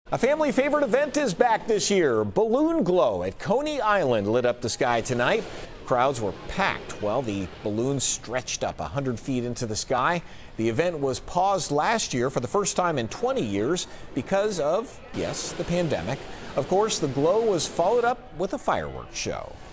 A family favorite event is back this year. Balloon Glow at Coney Island lit up the sky tonight. Crowds were packed while the balloons stretched up 100 feet into the sky. The event was paused last year for the first time in 20 years because of, yes, the pandemic. Of course, the glow was followed up with a fireworks show.